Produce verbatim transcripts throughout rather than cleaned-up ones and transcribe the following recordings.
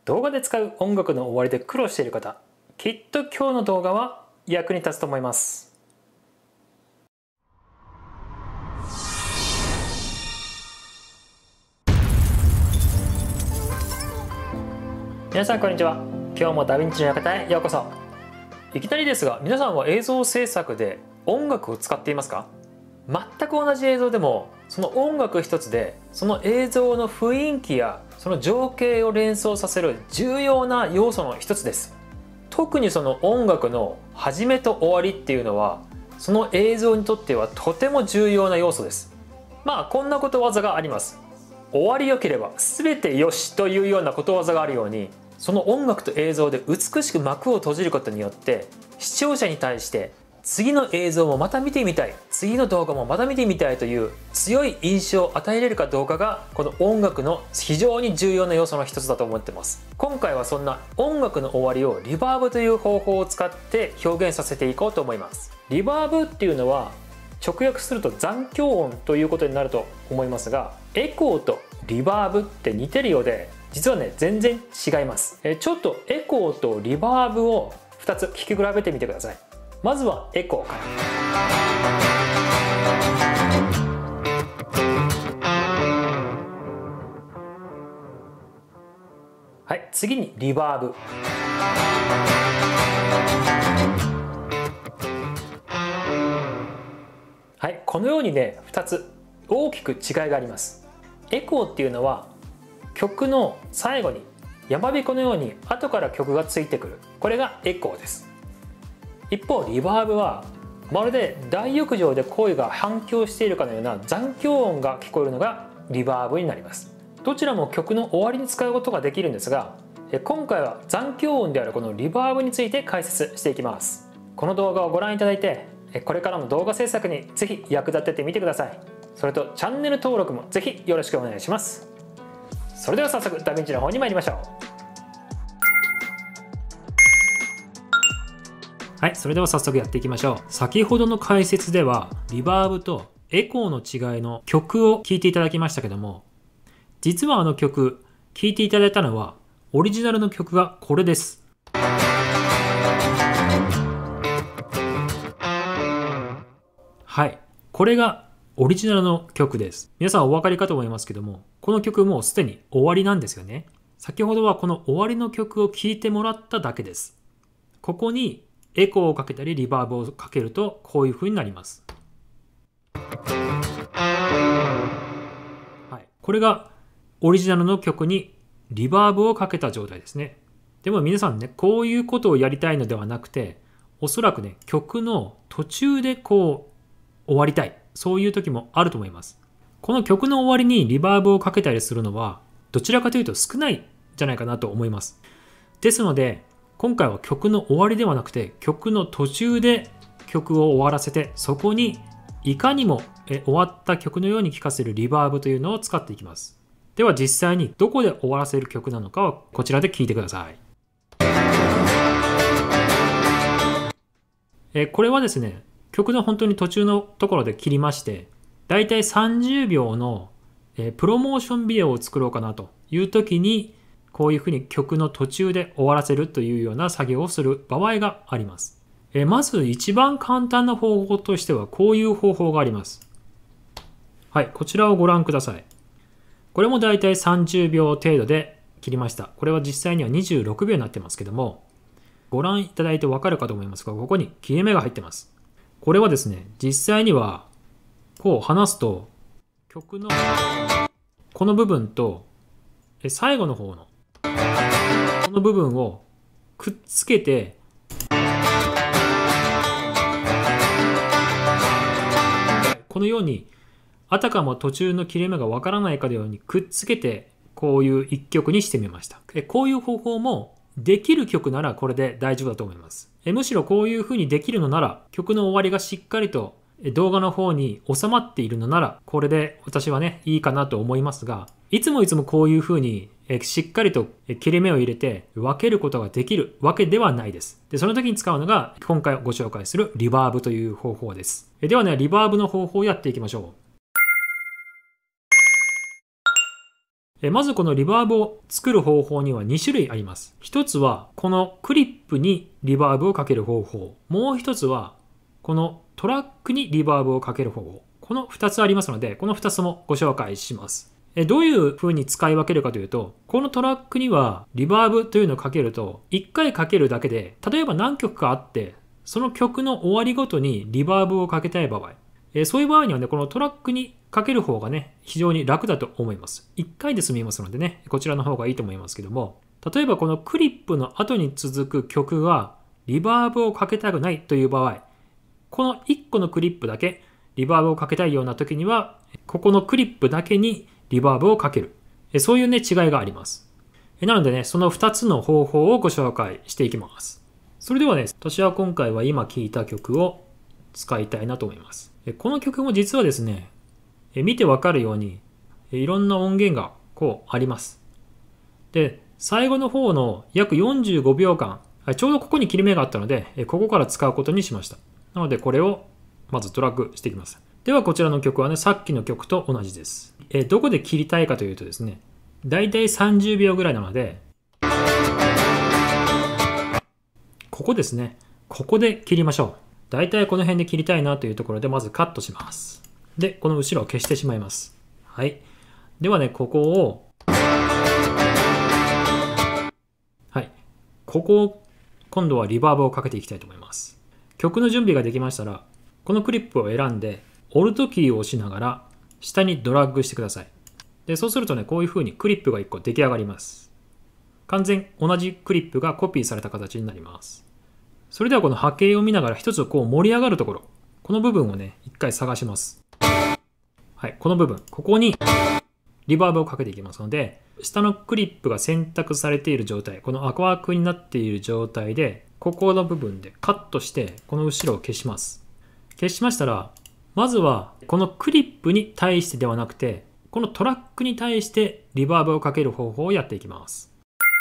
動画で使う音楽の終わりで苦労している方、きっと今日の動画は役に立つと思います。皆さんこんにちは。今日もダヴィンチの館へようこそ。いきなりですが、皆さんは映像制作で音楽を使っていますか？全く同じ映像でもその音楽一つでその映像の雰囲気やその情景を連想させる重要な要素の一つです。特にその音楽の始めと終わりっていうのはその映像にとってはとても重要な要素です。まあこんなことわざがあります。終わりよければ全てよしというようなことわざがあるように、その音楽と映像で美しく幕を閉じることによって視聴者に対して次の映像もまた見てみたい、次の動画もまた見てみたいという強い印象を与えれるかどうかがこの音楽の非常に重要な要素の一つだと思ってます。今回はそんな音楽の終わりをリバーブという方法を使って表現させていこうと思います。リバーブっていうのは直訳すると残響音ということになると思いますが、エコーとリバーブって似てるようで実はね全然違います。えちょっとエコーとリバーブをふたつ聞き比べてみてください。まずはエコーから。はい、次にリバーブ。はい、このようにねふたつ大きく違いがあります。エコーっていうのは曲の最後に山びこのように後から曲がついてくる、これがエコーです。一方リバーブはまるで大浴場で声が反響しているかのような残響音が聞こえるのがリバーブになります。どちらも曲の終わりに使うことができるんですが、今回は残響音であるこのリバーブについて解説していきます。この動画をご覧いただいてこれからの動画制作にぜひ役立ててみてください。それとチャンネル登録もぜひよろしくお願いします。それでは早速ダヴィンチの方に参りましょう。はい、それでは早速やっていきましょう。先ほどの解説ではリバーブとエコーの違いの曲を聴いていただきましたけども、実はあの曲聴いていただいたのはオリジナルの曲がこれです。はい、これがオリジナルの曲です。皆さんお分かりかと思いますけども、この曲もうすでに終わりなんですよね。先ほどはこの終わりの曲を聴いてもらっただけです。ここにエコーをかけたりリバーブをかけるとこういう風になります。はい、これがオリジナルの曲にリバーブをかけた状態ですね。でも皆さんね、こういうことをやりたいのではなくて、おそらくね、曲の途中でこう終わりたい、そういう時もあると思います。この曲の終わりにリバーブをかけたりするのはどちらかというと少ないんじゃないかなと思います。ですので今回は曲の終わりではなくて曲の途中で曲を終わらせて、そこにいかにもえ終わった曲のように聴かせるリバーブというのを使っていきます。では実際にどこで終わらせる曲なのかはこちらで聴いてください。えこれはですね、曲の本当に途中のところで切りまして、だいたいさんじゅうびょうのえプロモーションビデオを作ろうかなという時に、こういうふうに曲の途中で終わらせるというような作業をする場合があります。えまず一番簡単な方法としてはこういう方法があります。はい、こちらをご覧ください。これもだいたいさんじゅうびょう程度で切りました。これは実際にはにじゅうろくびょうになってますけども、ご覧いただいてわかるかと思いますが、ここに切れ目が入ってます。これはですね、実際にはこう離すと曲のこの部分と最後の方のこの部分をくっつけてこのようにあたかも途中の切れ目がわからないかのようにくっつけてこういう一曲にしてみました。こういう方法もできる曲ならこれで大丈夫だと思います。むしろこういうふうにできるのなら、曲の終わりがしっかりと動画の方に収まっているのならこれで私はねいいかなと思いますが、いつもいつもこういうふうにしっかりと切れ目を入れて分けることができるわけではないです。でその時に使うのが今回ご紹介するリバーブという方法です。ではね、リバーブの方法をやっていきましょえまずこのリバーブを作る方法にはに種類あります。一つはこのクリップにリバーブをかける方法。もう一つはこのトラックにリバーブをかける方法。このふたつありますので、このふたつもご紹介します。えどういう風に使い分けるかというと、このトラックにはリバーブというのをかけると、いっかいかけるだけで、例えば何曲かあって、その曲の終わりごとにリバーブをかけたい場合、えそういう場合にはね、このトラックにかける方がね、非常に楽だと思います。いっかいで済みますのでね、こちらの方がいいと思いますけども、例えばこのクリップの後に続く曲は、リバーブをかけたくないという場合、このいっこのクリップだけリバーブをかけたいような時には、ここのクリップだけにリバーブをかける。そういうね、違いがあります。なのでね、そのふたつの方法をご紹介していきます。それではね、私は今回は今聴いた曲を使いたいなと思います。この曲も実はですね、見てわかるように、いろんな音源がこうあります。で、最後の方の約よんじゅうごびょうかん、ちょうどここに切れ目があったので、ここから使うことにしました。なのでこれをまずドラッグしていきます。ではこちらの曲はね、さっきの曲と同じです。えどこで切りたいかというとですね、だいたいさんじゅうびょうぐらいなので、ここですね。ここで切りましょう。だいたいこの辺で切りたいなというところでまずカットします。で、この後ろを消してしまいます。はい。ではね、ここを、はい。ここを今度はリバーブをかけていきたいと思います。曲の準備ができましたら、このクリップを選んで、オルトキーを押しながら、下にドラッグしてください。で、そうするとね、こういう風にクリップがいっこ出来上がります。完全同じクリップがコピーされた形になります。それではこの波形を見ながら一つこう盛り上がるところ、この部分をね、一回探します。はい、この部分、ここにリバーブをかけていきますので、下のクリップが選択されている状態、この赤枠になっている状態で、ここの部分でカットして、この後ろを消します。消しましたら、まずはこのクリップに対してではなくて、このトラックに対してリバーブをかける方法をやっていきます。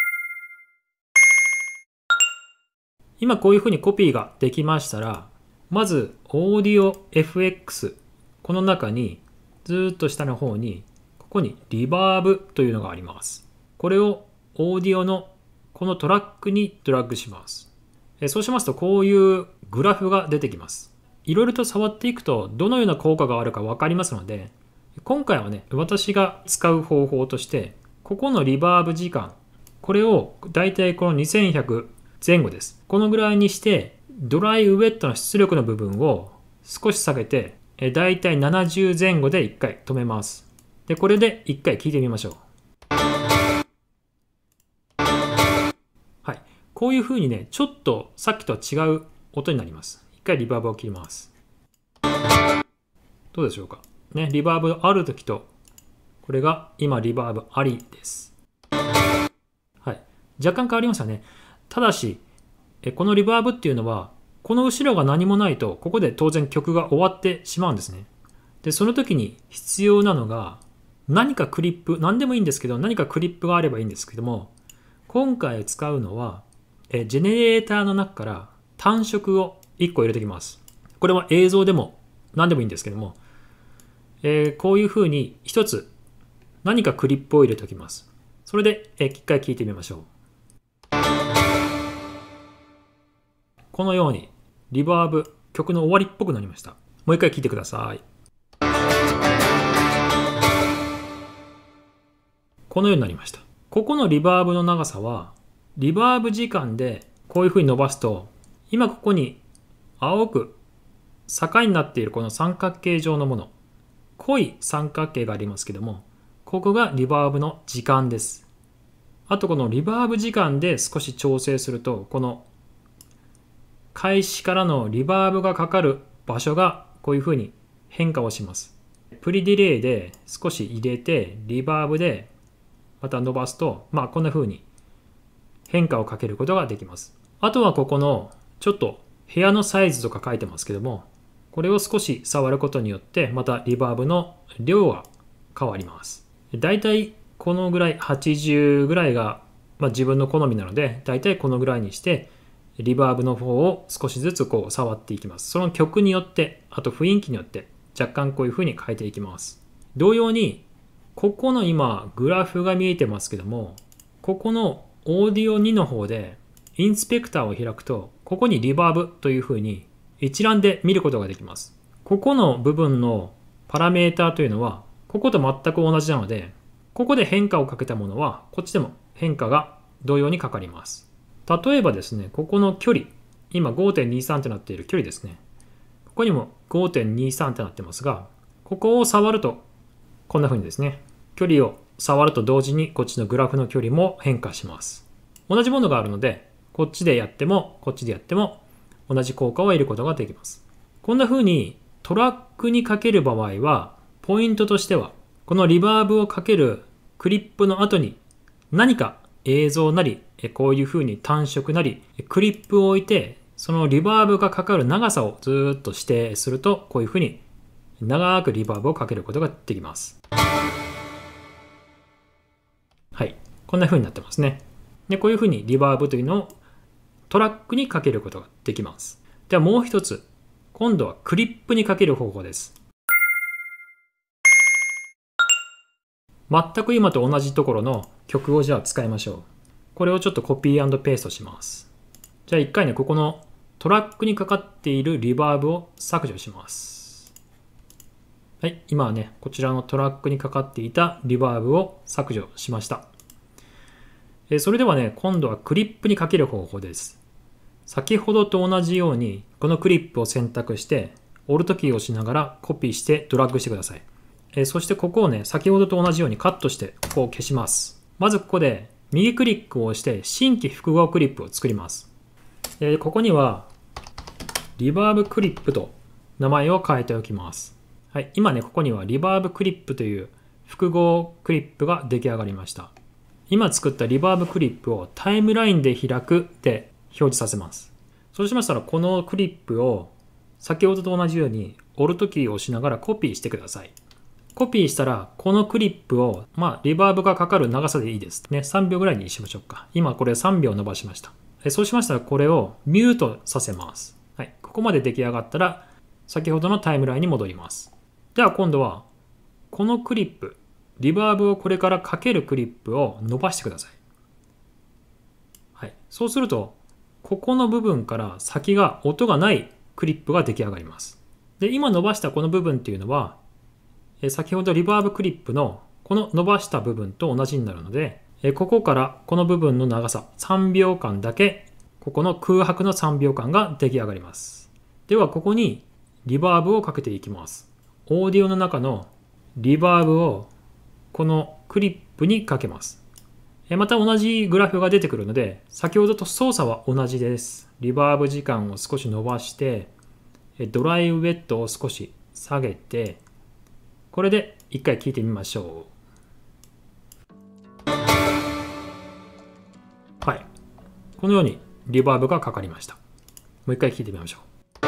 今こういうふうにコピーができましたら、まず Audio エフエックス、この中にずーっと下の方に、ここにリバーブというのがあります。これをオーディオのこのトラックにドラッグします。そうしますとこういうグラフが出てきます。いろいろと触っていくとどのような効果があるか分かりますので、今回はね、私が使う方法として、ここのリバーブ時間、これをだいたいこのにせんひゃくぜん後です。このぐらいにして、ドライウェットの出力の部分を少し下げて、だいたいななじゅうぜん後でいっかい止めます。で、これでいっかい聞いてみましょう。はい。こういう風にね、ちょっとさっきとは違う音になります。一回リバーブを切ります。どうでしょうか。ね、リバーブあるときと、これが今リバーブありです。はい。若干変わりましたね。ただし、このリバーブっていうのは、この後ろが何もないと、ここで当然曲が終わってしまうんですね。で、その時に必要なのが、何かクリップ、何でもいいんですけど、何かクリップがあればいいんですけども、今回使うのは、えジェネレーターの中から単色をいっこ入れておきます。これは映像でも何でもいいんですけども、えー、こういうふうに一つ何かクリップを入れておきます。それで、えー、一回聞いてみましょう。このようにリバーブ、曲の終わりっぽくなりました。もう一回聞いてください。このようになりました。ここのリバーブの長さは、リバーブ時間でこういうふうに伸ばすと、今ここに青く境になっているこの三角形状のもの、濃い三角形がありますけども、ここがリバーブの時間です。あとこのリバーブ時間で少し調整すると、この開始からのリバーブがかかる場所がこういうふうに変化をします。プリディレイで少し入れて、リバーブでまた伸ばすと、まあこんな風に変化をかけることができます。あとはここのちょっと部屋のサイズとか書いてますけども、これを少し触ることによってまたリバーブの量が変わります。だいたいこのぐらい、はちじゅうぐらいが、まあ、自分の好みなので、だいたいこのぐらいにしてリバーブの方を少しずつこう触っていきます。その曲によって、あと雰囲気によって若干こういう風に変えていきます。同様にここの今グラフが見えてますけども、ここのオーディオにの方でインスペクターを開くと、ここにリバーブというふうに一覧で見ることができます。ここの部分のパラメーターというのはここと全く同じなので、ここで変化をかけたものはこっちでも変化が同様にかかります。例えばですね、ここの距離、今 ごてんにさん となっている距離ですね。ここにも ごてんにさん となってますが、ここを触るとこんな風にですね、距離を触ると同時にこっちのグラフの距離も変化します。同じものがあるので、こっちでやってもこっちでやっても同じ効果を得ることができます。こんな風にトラックにかける場合は、ポイントとしては、このリバーブをかけるクリップの後に何か映像なり、こういう風に単色なり、クリップを置いて、そのリバーブがかかる長さをずっと指定すると、こういう風に長くリバーブをかけることができます。はい。こんな風になってますね。で、こういう風にリバーブというのをトラックにかけることができます。ではもう一つ、今度はクリップにかける方法です。全く今と同じところの曲をじゃあ使いましょう。これをちょっとコピー&ペーストします。じゃあ一回ね、ここのトラックにかかっているリバーブを削除します。はい、今はね、こちらのトラックにかかっていたリバーブを削除しました。えそれではね、今度はクリップにかける方法です。先ほどと同じように、このクリップを選択して、オルトキーを押しながらコピーしてドラッグしてください。えそしてここをね、先ほどと同じようにカットして、ここを消します。まずここで、右クリックを押して、新規複合クリップを作ります。えここには、リバーブクリップと名前を変えておきます。はい、今ね、ここにはリバーブクリップという複合クリップが出来上がりました。今作ったリバーブクリップをタイムラインで開くで表示させます。そうしましたら、このクリップを先ほどと同じようにオルトキーを押しながらコピーしてください。コピーしたら、このクリップを、まあ、リバーブがかかる長さでいいです。ね、さんびょうぐらいにしましょうか。今これさんびょう伸ばしました。そうしましたら、これをミュートさせます。はい。ここまで出来上がったら、先ほどのタイムラインに戻ります。では今度は、このクリップ、リバーブをこれからかけるクリップを伸ばしてください。はい。そうすると、ここの部分から先が音がないクリップが出来上がります。で、今伸ばしたこの部分っていうのは、先ほどリバーブクリップのこの伸ばした部分と同じになるので、ここからこの部分の長ささんびょうかんだけ、ここの空白のさんびょうかんが出来上がります。ではここにリバーブをかけていきます。オーディオの中のリバーブをこのクリップにかけます。また同じグラフが出てくるので、先ほどと操作は同じです。リバーブ時間を少し伸ばして、ドライウェットを少し下げて、これで一回聞いてみましょう。はい。このようにリバーブがかかりました。もう一回聞いてみましょう。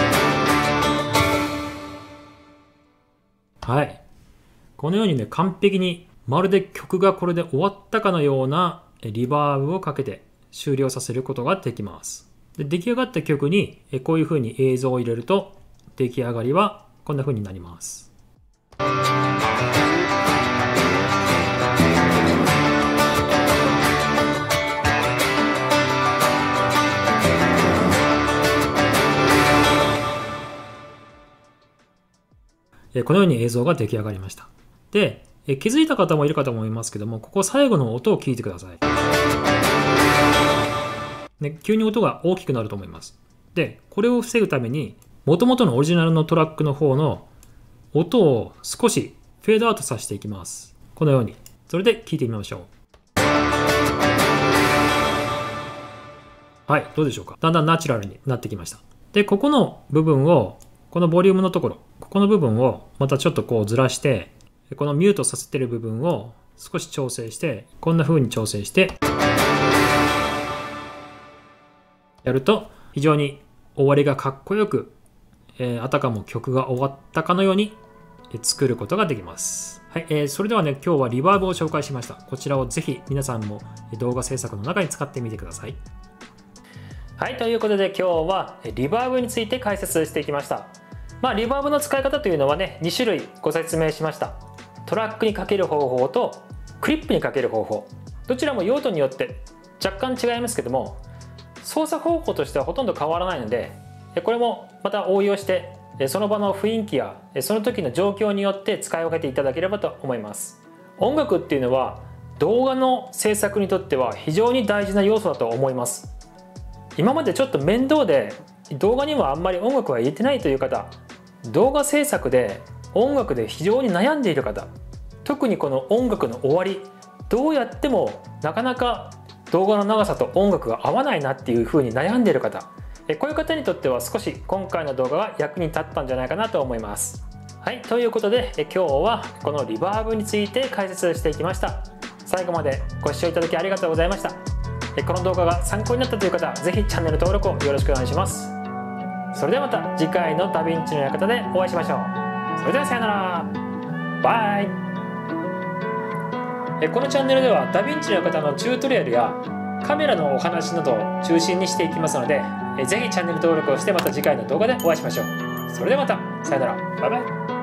はい。このようにね、完璧にまるで曲がこれで終わったかのようなリバーブをかけて終了させることができます。で、出来上がった曲にこういう風に映像を入れると出来上がりはこんな風になります。このように映像が出来上がりました。で、気づいた方もいるかと思いますけども、ここ最後の音を聞いてください。ね、急に音が大きくなると思います。で、これを防ぐために、元々のオリジナルのトラックの方の音を少しフェードアウトさせていきます。このように。それで聞いてみましょう。はい、どうでしょうか。だんだんナチュラルになってきました。で、ここの部分を、このボリュームのところ、ここの部分をまたちょっとこうずらして、このミュートさせてる部分を少し調整して、こんな風に調整して、やると非常に終わりがかっこよく、えー、あたかも曲が終わったかのように作ることができます。はい、えー、それではね、今日はリバーブを紹介しました。こちらをぜひ皆さんも動画制作の中に使ってみてください。はい、ということで今日はリバーブについて解説していきました。まあ、リバーブの使い方というのはね、にしゅるいご説明しました。 トラックにかける方法とクリップにかける方法、どちらも用途によって若干違いますけども、操作方法としてはほとんど変わらないので、これもまた応用してその場の雰囲気やその時の状況によって使い分けていただければと思います。音楽っていうのは動画の制作にとっては非常に大事な要素だと思います。今までちょっと面倒で動画にはあんまり音楽は入れてないという方、動画制作で音楽で非常に悩んでいる方、特にこの音楽の終わり、どうやってもなかなか動画の長さと音楽が合わないなっていう風に悩んでいる方、こういう方にとっては少し今回の動画が役に立ったんじゃないかなと思います。はい、ということで今日はこのリバーブについて解説していきました。最後までご視聴いただきありがとうございました。この動画が参考になったという方は是非チャンネル登録をよろしくお願いします。それではまた次回のダヴィンチの館でお会いしましょう。それではさよなら。バイ。このチャンネルではダヴィンチの館のチュートリアルやカメラのお話などを中心にしていきますので、ぜひチャンネル登録をしてまた次回の動画でお会いしましょう。それではまたさよなら。バイバイ。